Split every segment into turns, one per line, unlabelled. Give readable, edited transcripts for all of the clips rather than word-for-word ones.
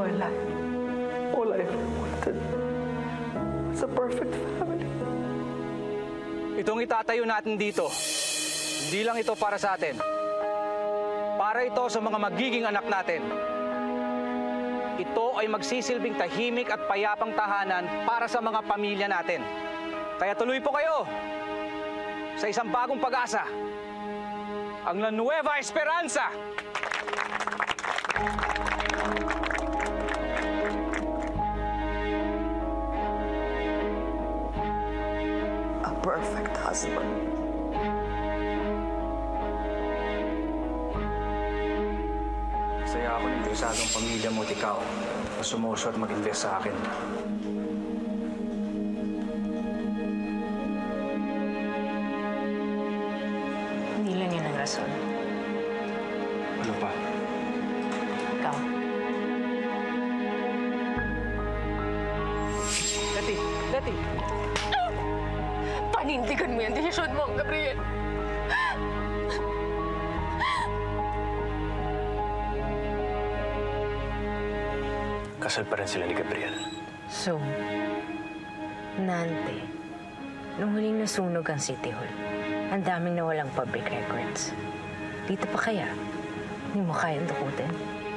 my life, all I ever wanted was a perfect family.
Itong itatayo natin dito, hindi lang ito para sa atin. Para ito sa mga magiging anak natin. Ito ay magsisilbing tahimik at payapang tahanan para sa mga pamilya natin. Kaya tuloy po kayo sa isang bagong pag-asa, ang La Nueva Esperanza!
A perfect husband.
Saya ako ng interesadong pamilya mo at ikaw na sumuso at mag-invest sa akin.
Hindi lang yan ang rason.
Ano pa?
Ikaw.
Letty!
Panindigan mo yung desisyon mo, Gabriel.
Kasal pa rin sila ni Gabriel.
So, Nante, nung huling nasunog ang City Hall, ang daming nawalang public records. Dito pa kaya? Hindi mo kayang dukutin?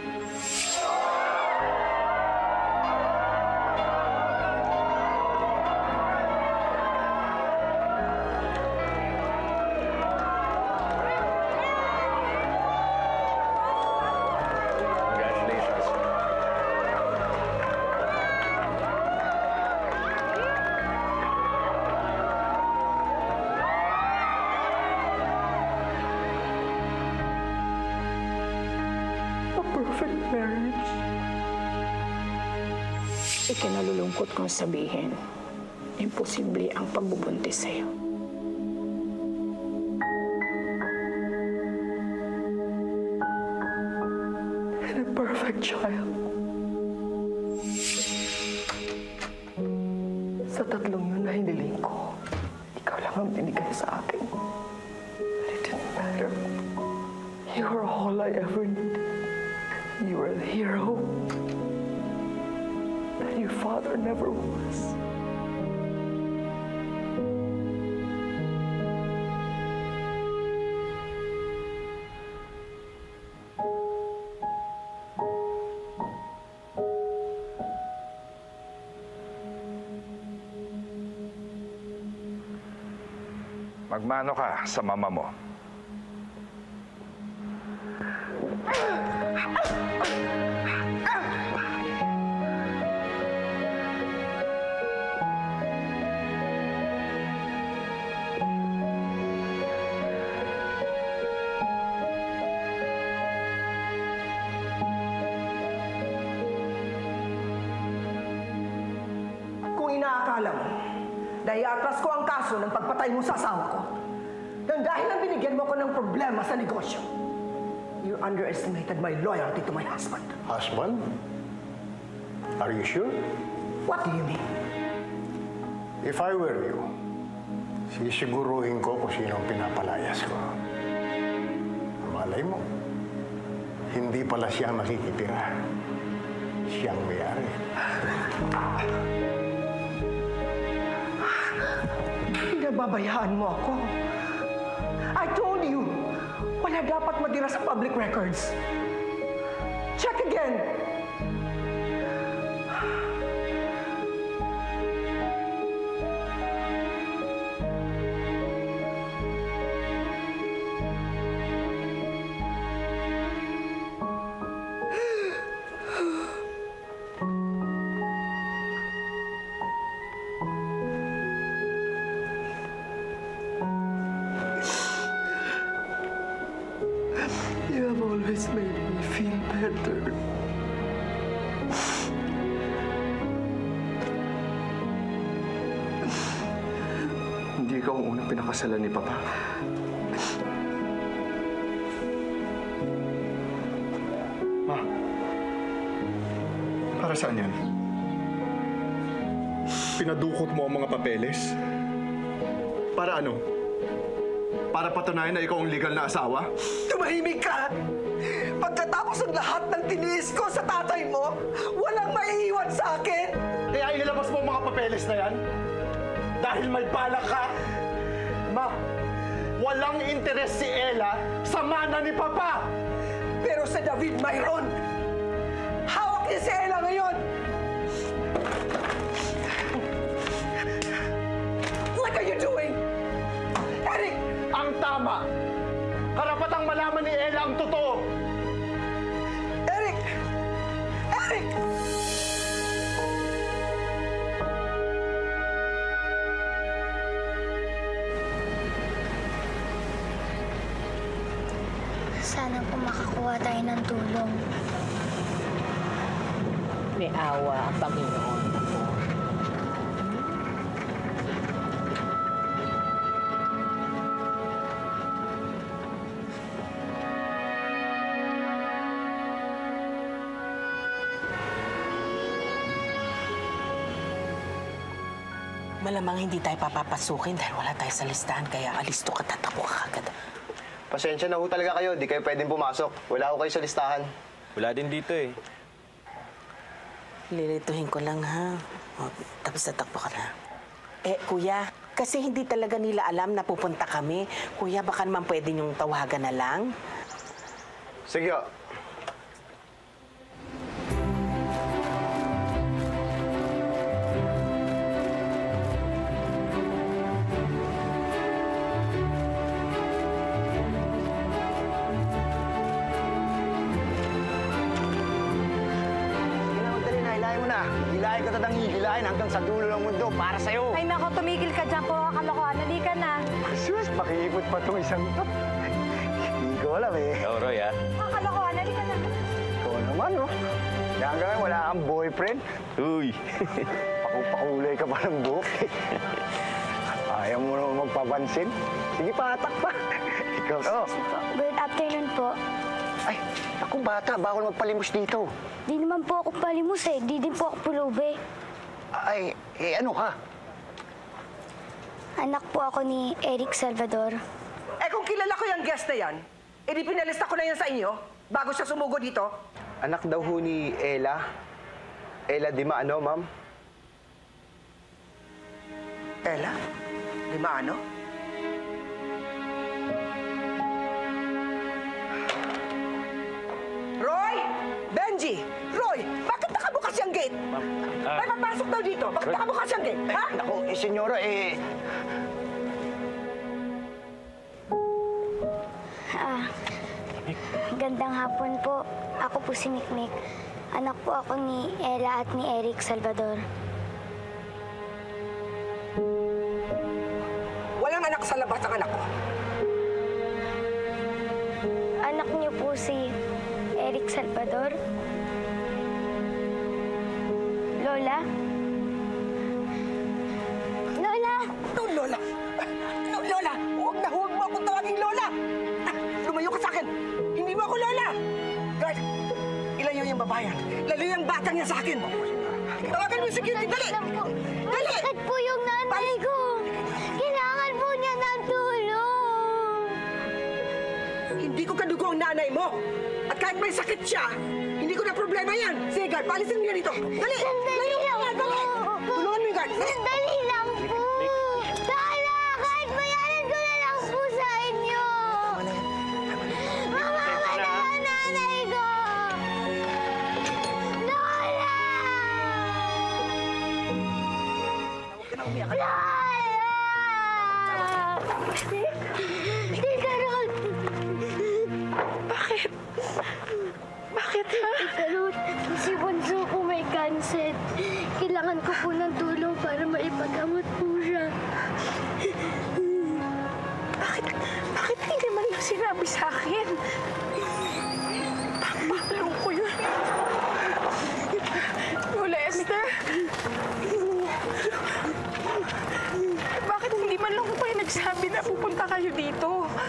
Perfect marriage.
Ikinalulungkot kong sabihin, imposible ang pagbubuntis sa'yo.
And a perfect child. Sa tatlong yun na hiniling ko, ikaw lang ang binigay sa akin. But it didn't matter. You were all I ever needed. You were the hero that your father never was.
Magmano ka sa mama mo?
Inaakala mo, dahil atras ko ang kaso ng pagpatay mo sa asawa ko, nang dahil ang binigyan mo ko ng problema sa negosyo, you underestimated my loyalty to my husband.
Husband? Are you sure?
What do you mean?
If I were you, sisiguruhin ko kung sino ang pinapalayas ko. Malay mo, hindi pala siyang nakikitira. Siyang may-ari. Pinababayaan mo ako. I told you, wala dapat matira sa public records. Check again. You have always made me feel better.
Hindi ikaw ang unang pinakasalan ni Papa. Ma, para saan yan? Pinadukot mo ang mga papeles? Para ano? Para patunayan na ikaw ang legal na asawa?
Tumahimik ka! Pagkatapos ng lahat ng tiniis ko sa tatay mo, walang maiiwan sa akin.
Kaya inilabas mo ang mga papeles na yan? Dahil may balak ka? Ma, walang interes si Ella sa mana ni Papa!
Pero sa David mayroon. Hawak niya si Ella ngayon. What are you doing? Eric!
Ang tama! Karapatang malaman ni Ella ang totoo!
Eric! Eric!
Sana po makakuha tayo ng tulong.
May awa ang Panginoon.
Malamang hindi tayo papapasukin dahil wala tayo sa listahan, kaya alisto ka, tatakbo ka agad.
Pasensya na ho talaga kayo, di kayo pwedeng pumasok. Wala ho kayo sa listahan.
Wala din dito eh.
Lilituhin ko lang, ha? O, tapos tatakbo ka na. Kuya, kasi hindi talaga nila alam na pupunta kami. Kuya, baka naman pwede niyong tawagan na lang.
Sige ho.
Hilahin ko tatang hihilahin hanggang sa dulo ng mundo para sa'yo.
Ay nako, tumigil ka dyan po. Kalokohan, halika na.
Sus, makikipot pa itong isang to. Hindi ko alam eh.
Ikaw, Roy, ha?
Kalokohan, halika na.
Ikaw naman, oh. Hanggang wala kang boyfriend.
Uy!
Pakulay ka pa ng buhok. Ayaw mo naman magpapansin. Sige, patak pa. Ikaw, oh.
Good afternoon po.
Ay, ako bata, bawal magpalimos dito.
Di naman po ako palimus eh. Di din po ako pulube.
Ay, ano ka?
Anak po ako ni Eric Salvador.
Kung kilala ko yung guest na yan, di pinalista ko na yan sa inyo bago siya sumugo dito.
Anak daw ho ni Ella. Ella di maano, ma'am?
Ella? Di maano? Roy! Benji! Roy! Bakit nakabukas yung gate? May papasok daw dito. Bakit nakabukas yung gate? Ha?
Naku, senyora,
Gandang hapon po. Ako po si Mikmik. Anak po ako ni Ella at ni Eric Salvador.
Walang anak sa labas ang anak ko.
Anak niyo po si Eric Salvador? Lola? Lola!
No, Lola! No, Lola! Huwag mo akong tawaging Lola! Lumayo ka sa akin! Hindi mo ako Lola! Guard, ilayo yung babayan. Lalo yung batang yan sa akin. Tawagan mo yung security! Dali! Dali!
Bakit po yung nanay ko? Kailangan po niya ng tulong!
Hindi ko kadugo ang nanay mo! At kahit may sakit siya, hindi ko na problema yan! Sige, guard, palisin mo yan dito! Dali! Layo mo yan! Dali! Tulungan mo yung guard! Dali!
Sandali lang po! Sana! Kahit bayaran ko na lang po sa inyo! Mamawa na ang nanay ko! Lola! Lola! Tita Ruth!
Bakit? Bakit, ha?
Tita Ruth, si Bunso ko may cancer. Kailangan ko po ng tulong para maipagamot po siya.
Bakit hindi man lang sinabi sa akin? Pampalong ko yun. Lola Esther? Bakit hindi man lang ko kayo nagsabi na pupunta kayo dito?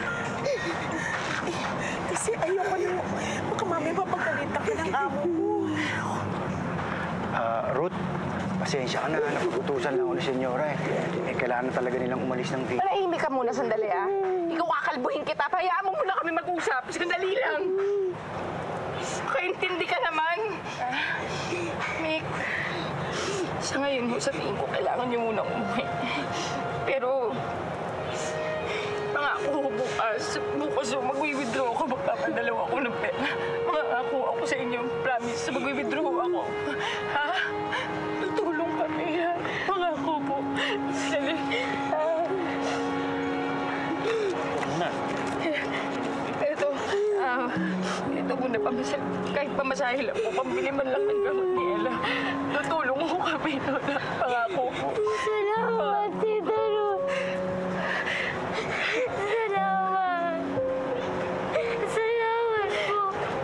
Kasi ayoko na, baka mamaya mapagalitan ka ng amo ko.
Ruth,
pasensya ka na. Napuputusan lang ako ni Senyora eh. Kailangan talaga nilang umalis ng dito.
Manahimik ka muna sandali, ah. Ikaw kakalbuhin kita. Hayaan mo muna kami mag-usap. Sandali lang. Kaintindi ka naman. Mick, sa ngayon ho, sa tingin ko, kailangan niyo muna umuwi. Pero, pangako ho bukas ho, mag-withdraw ako, magpapadalaw ako ng pera. Pangako ako sa inyo, promise, mag-withdraw ako. Ha? Tutulong kami, ha? Pangako po. Dali. Ito muna, kahit pamasahe lang po, pambili man lang ng gamot ni Ella. Tutulong ko kami, Lola. Pangako po.
Salamat, Tita Ruth. Salamat. Salamat po.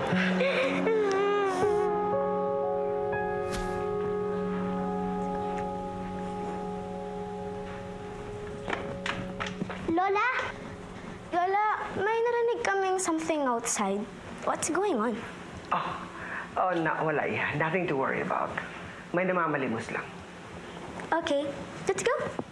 Lola? Lola, may narinig kaming something outside. What's going on?
Wala yan. Nothing to worry about. May namamalimos lang.
Okay, let's go.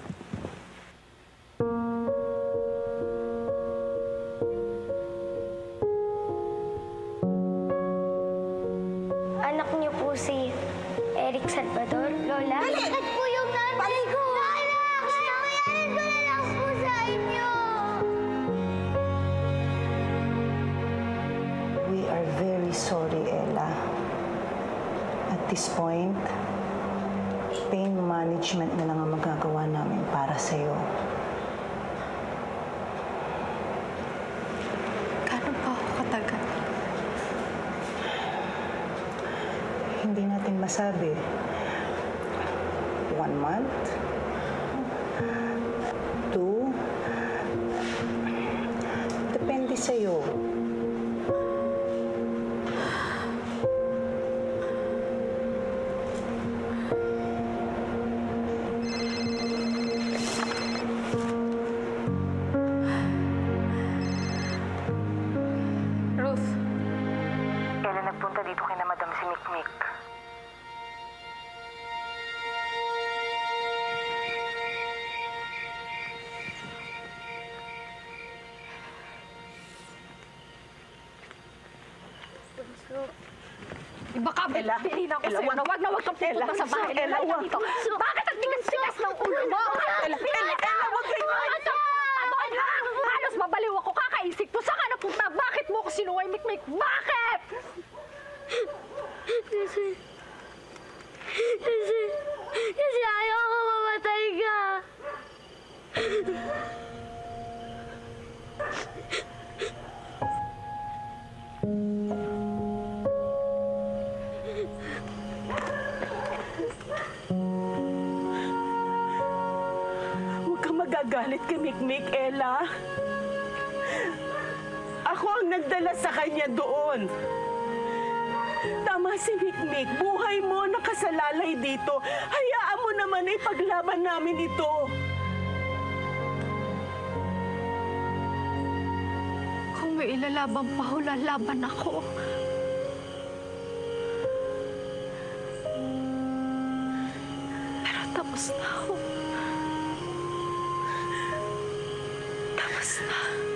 Anak niyo po si Eric Salvador, Lola? Bakit po yung nanay ko? Lola, kinabayaran ko na lang po sa inyo.
We are very sorry, Ella. At this point, pain management na lang ang magagawa namin para sa'yo.
Gano'n pa ako katagal?
Hindi natin masabi. 1 month? 2? Depende sa'yo.
Ruth, kailan nagpunta dito kina Madam si Mikmik?
Iba ka, Bella. Pinina ko sa'yo na wag kang pupunta sa bahay nila dito. Bakit ang tigas-tigas ng ulo mo? Ella, wag kayo. Halos mabaliw ako kakaisip mo. Saan ka napunta? Bakit mo ako sinuway, Mikmik? Bakit?
Kasi ayaw ko mamatay ka.
Huwag kang magagalit kay Mikmik, Ella. Ako ang nagdala sa kanya doon. Tama si Mikmik. Buhay mo nakasalalay dito. Hayaan mo naman na ipaglaban namin ito.
Kung may ilalaban pa ho, lalaban ako. Pero tapos na ho. Tapos na.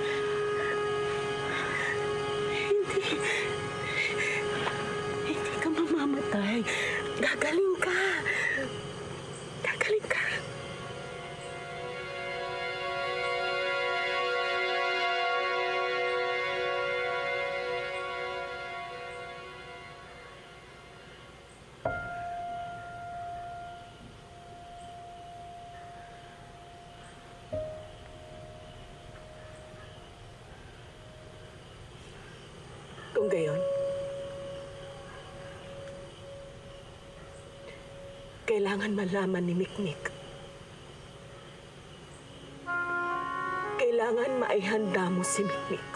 Hindi ka mamamatay. Gagaling ka. Gagaling ka. Kung gayon, kailangan malaman ni Mikmik. Kailangan maihanda mo si Mikmik.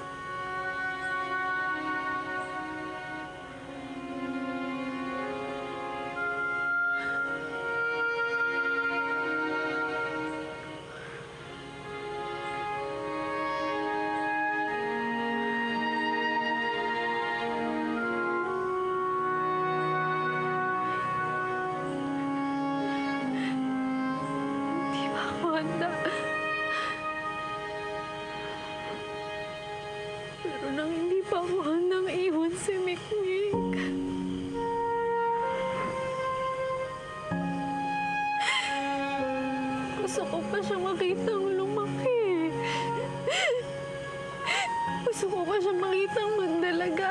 Pero nang hindi pa ako handang iwan si Mikmik, gusto ko pa siya makitang lumaki. Gusto ko pa siya makitang magdalaga.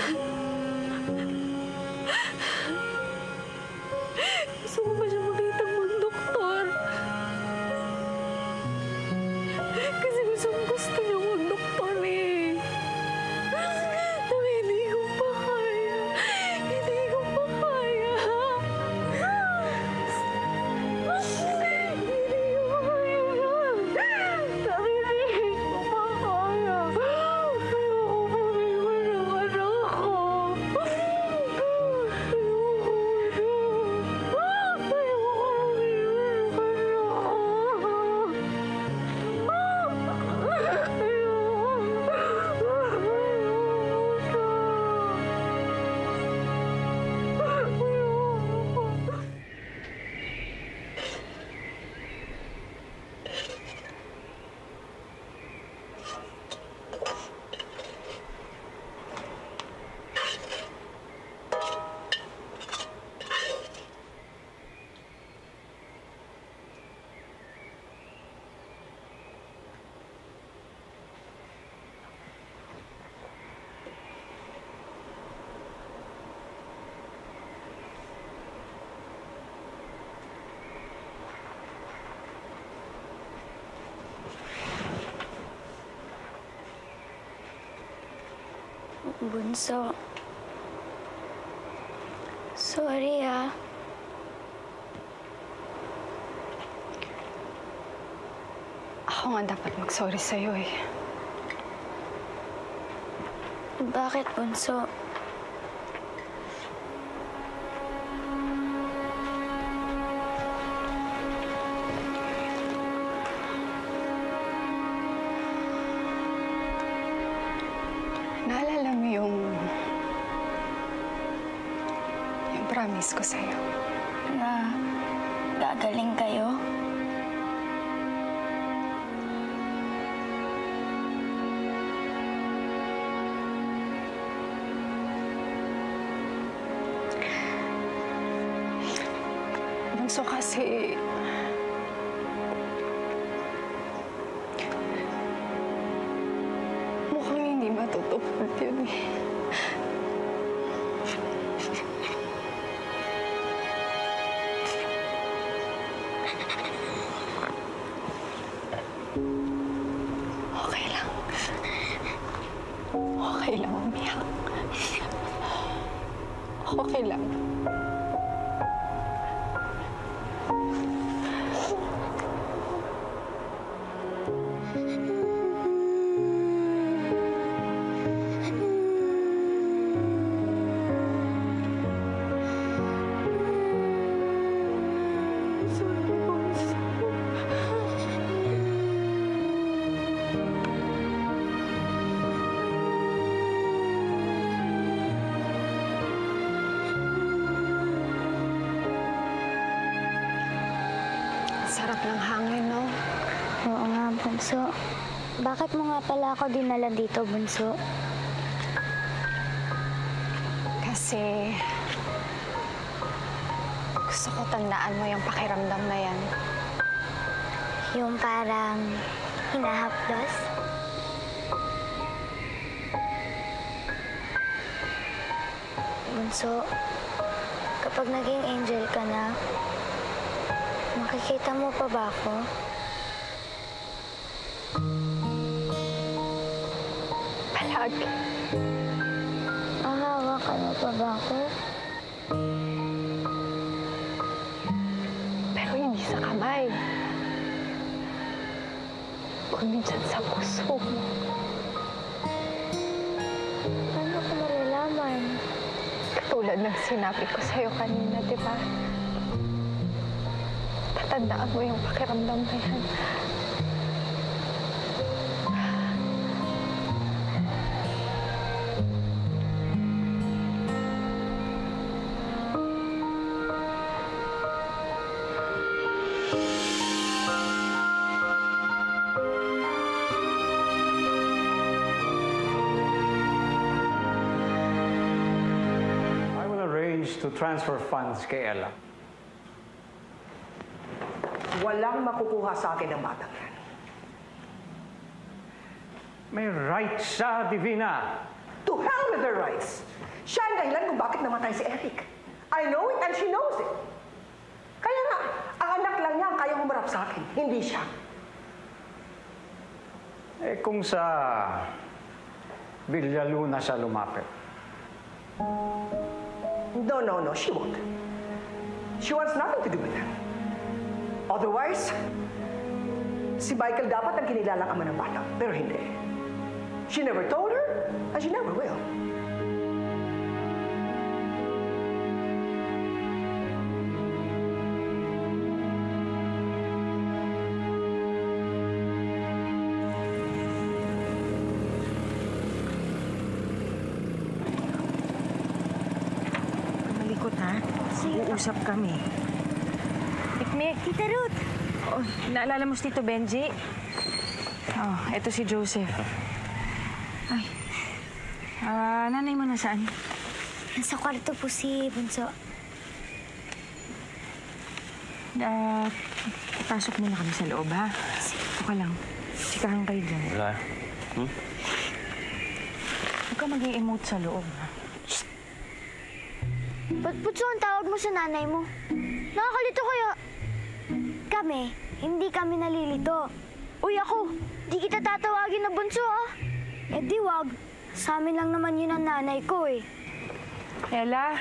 Gusto ko pa siya makitang magdoktor. Kasi gusto niya magdoktor eh. Pero hindi ko pa kaya. Hindi ko pa kaya.
Bunso. Sorry ah.
Ako nga dapat mag-sorry sa'yo eh.
Bakit, Bunso?
Naalala mo yung promise ko sa'yo?
Na gagaling kayo?
Bunso kasi... mukhang hindi matutupad yun eh. Okay lang. Okay lang umiyak. Okay lang. Sarap ng hangin, no?
Oo nga, Bunso. Bakit mo nga pala ako dinala dito, Bunso?
Kasi... gusto ko tandaan mo yung pakiramdam na yan.
Yung parang hinahaplos? Bunso, kapag naging angel ka na, makikita mo pa ba ako?
Palagi.
Mahawakan mo pa ba ako?
Pero hindi sa kamay. Kundi dyan sa puso mo.
Paano ko malalaman?
Katulad ng sinabi ko sa'yo kanina, di ba? Tatandaan mo yung pakiramdam na yan.
to transfer funds kay Ella.
Walang makukuha sa akin ng batang yan.
May right siya, Divina.
To hell with her rights. Siya ang dahilan kung bakit namatay si Eric. I know it and she knows it. Kaya nga, ang anak lang niya ang kaya humarap sa akin, hindi siya.
Eh kung sa Villaluna siya lumapit.
No, she won't. She wants nothing to do with him. Otherwise, si Michael dapat ang kinilalang ama ng bata, pero hindi. She never told her, and she never will.
Malikot ha? Uusap kami. Piknik.
Tita Ruth!
Oh, naalala mo si Tito Benji? Oh, eto si Joseph. Ay. Nanay mo nasaan?
Nasa kwarto po si Bunso.
Pasok muna kami sa loob, ha? Ito ka lang. Sikahan kayo dyan.
Wala.
Huwag ka mag-i-emote sa loob, ha?
Ba't Bunso ang tawag mo sa nanay mo? Nakakalito kaya? Kami, hindi kami nalilito. Uy ako, di kita tatawagin na Bunso, ah. Eh di wag. Sa amin lang naman yun ang nanay ko, eh.
Ella?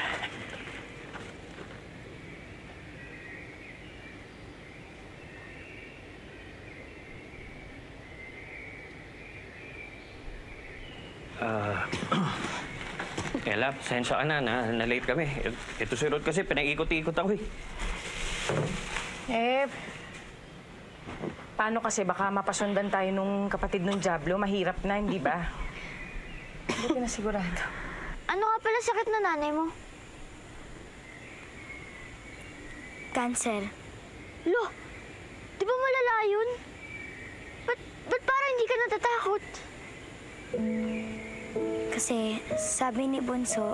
Ella, pasensya ka na. Na-late kami. Ito si Rod kasi pinag-ikot-ikot ako
Paano kasi baka mapasundan tayo nung kapatid nung Diablo? Mahirap na, hindi ba? Hindi ka na sigurado.
Ano nga pala sakit na nanay mo? Cancer. Lo, di ba malala yun? Ba't parang hindi ka natatakot? Kasi sabi ni Bunso,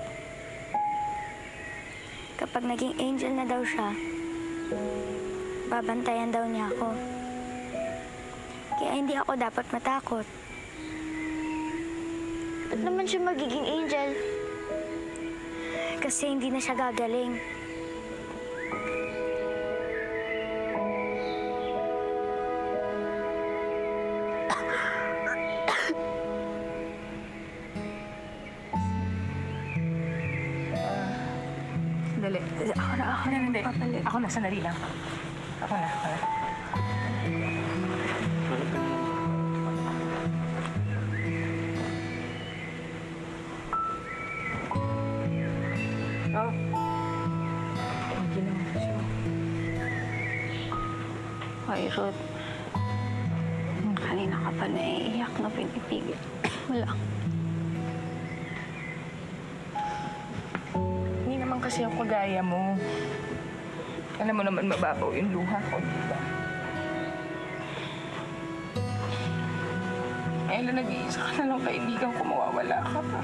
kapag naging angel na daw siya, babantayan daw niya ako. Kaya hindi ako dapat matakot. Ba't naman siya magiging angel? Kasi hindi na siya gagaling.
Dali. Ako na. Hindi. Ako na, sandali lang. Ako na. Oh. Thank you naman siya.
Hoy, Ruth. Kanina ka pa naiiyak na pinipigil. Wala.
Hindi naman kasi ako kagaya mo. Alam mo naman mababaw yung luha ko, di ba? Ella, nag-iisa ka na lang kaibigan ko, mawawala ka pa.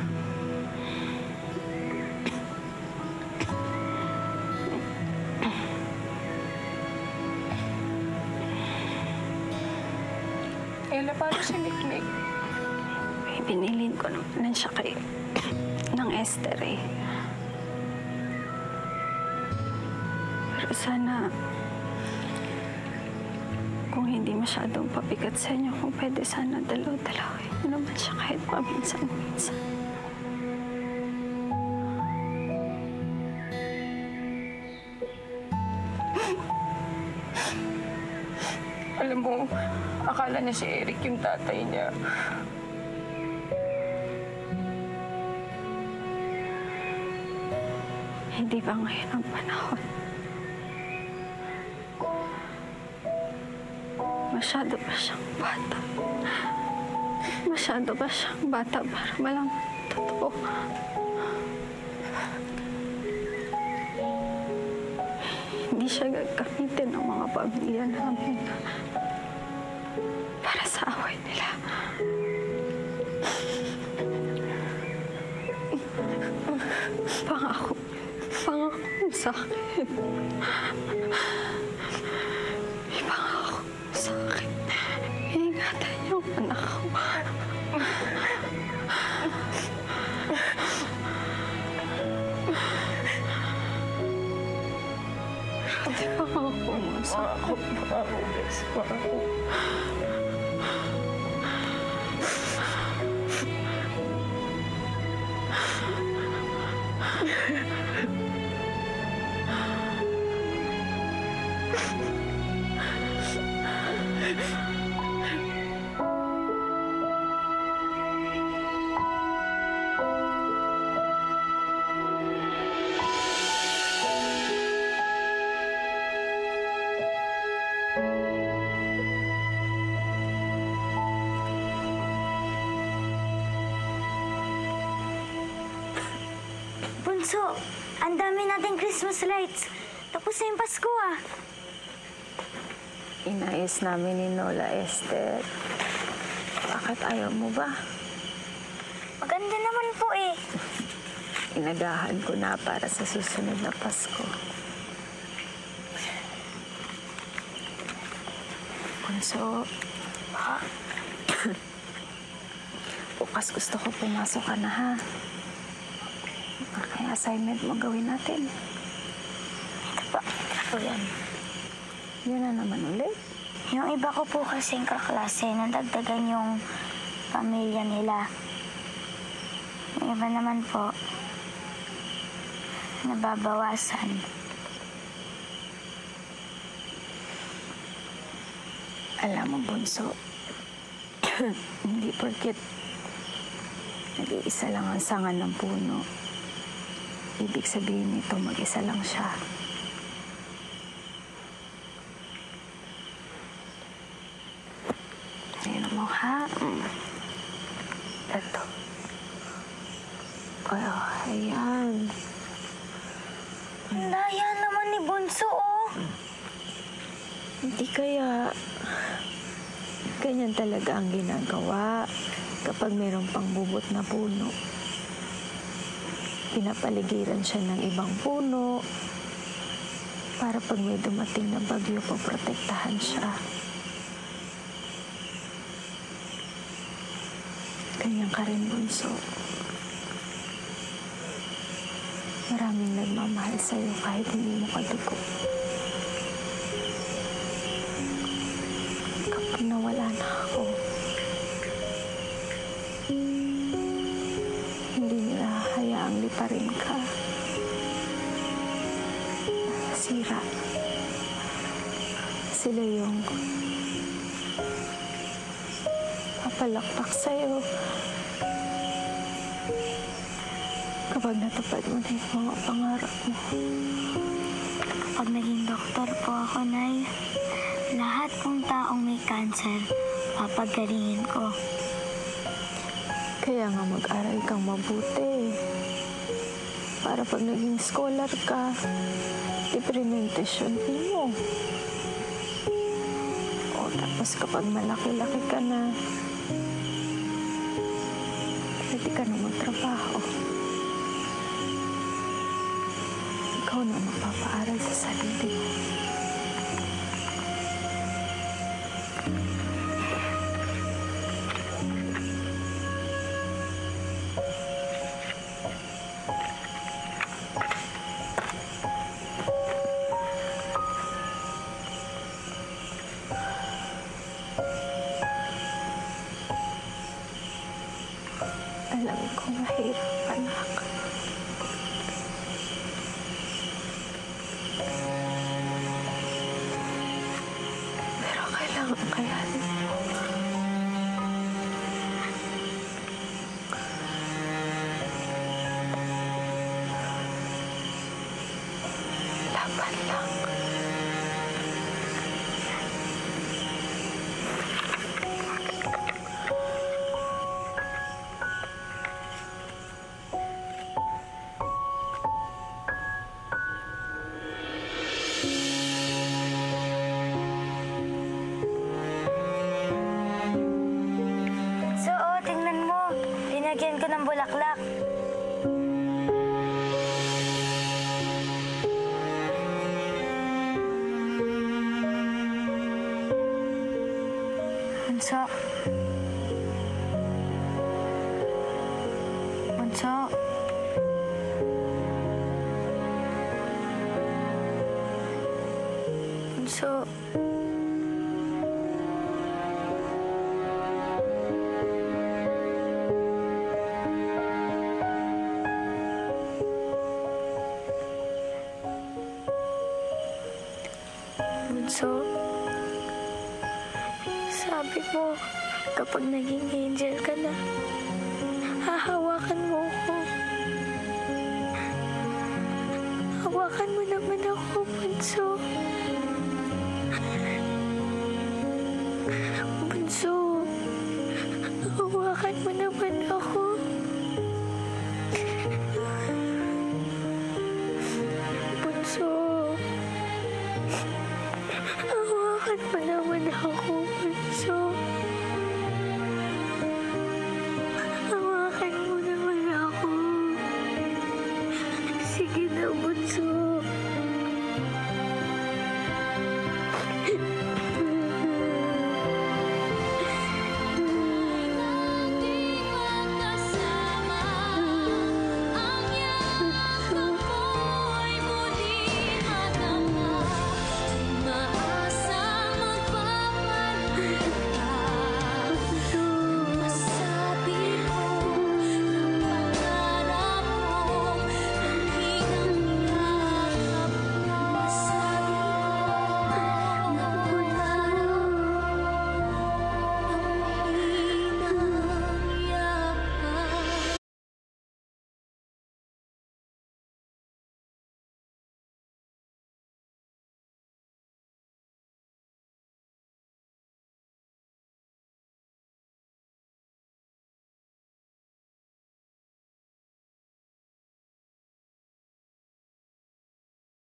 Ella, paano si Mikmik?
Binilin ko naman siya kay ng Esther eh. Pero sana kung hindi masyadong pabigat sa inyo, kung pwede sana dalaw-dalawin mo naman siya kahit paminsan-minsan.
Alam mo, akala niya si Eric yung tatay niya.
Hindi ba ngayon ang panahon? Masyado ba siyang bata? Masyado ba siyang bata para malaman totoo? Hindi siya gagamitin ng mga pamilya namin para sa away nila. Pangako sa akin. May pangako sa akin. Iingatan yung anak ko. Di ba ako sa ako? Pangako, bes. Pangako.
Bunso, ang dami nating Christmas lights. Tapos na yung Pasko, ah.
Inayos namin ni Lola Esther. Bakit ayaw mo ba?
Maganda naman po eh.
Inagahan ko na para sa susunod na Pasko. Bunso, bukas gusto ko pumasok ka na, ha? May assignment mo gawin natin.
Ito po. Ito yan.
Yun na naman ulit.
Yung iba ko po kasing kaklase, nadagdagan yung pamilya nila. Yung iba naman po, nababawasan.
Alam mo, Bunso, hindi porket nag-iisa lang ang sanga ng puno. Ibig sabihin nito, mag-isa lang siya. Ayun mo, ha? Ito. Kaya, ayan.
Ang daya naman ni Bunso, oh.
Hindi kaya. Ganyan talaga ang ginagawa kapag mayroong pangbubot na puno. Pinapaligiran siya ng ibang puno para pag may dumating na bagyo, poprotektahan siya. Ganyan ka rin, Bunso. Maraming nagmamahal sa'yo kahit hindi mo kadugo. Kapag nawala na ako, hindi nila hayaang liparin ka. Sira. Sila yung papalakpak sa'yo. Kapag natupad mo na yung mga pangarap mo.
Pag naging doktor po ako, Nay, lahat pong taong may cancer, papagalingin ko.
Kaya nga mag-aral kang mabuti. Para pag naging scholar ka, libre na yung tuition fee mo. O tapos kapag malaki-laki ka na, pwede ka na magtrabaho. Ikaw na magpapaaral sa sarili mo. Alam ko mahirap, anak. Pero kailangan kayanin mo. Laban lang.
Tingnan mo. Linagyan ko ng bulaklak. Bunso. Bunso. Bunso. Bunso. Sabi mo, kapag naging angel ka na, hahawakan mo ako. Hawakan mo naman ako, Bunso. Bunso, hawakan mo naman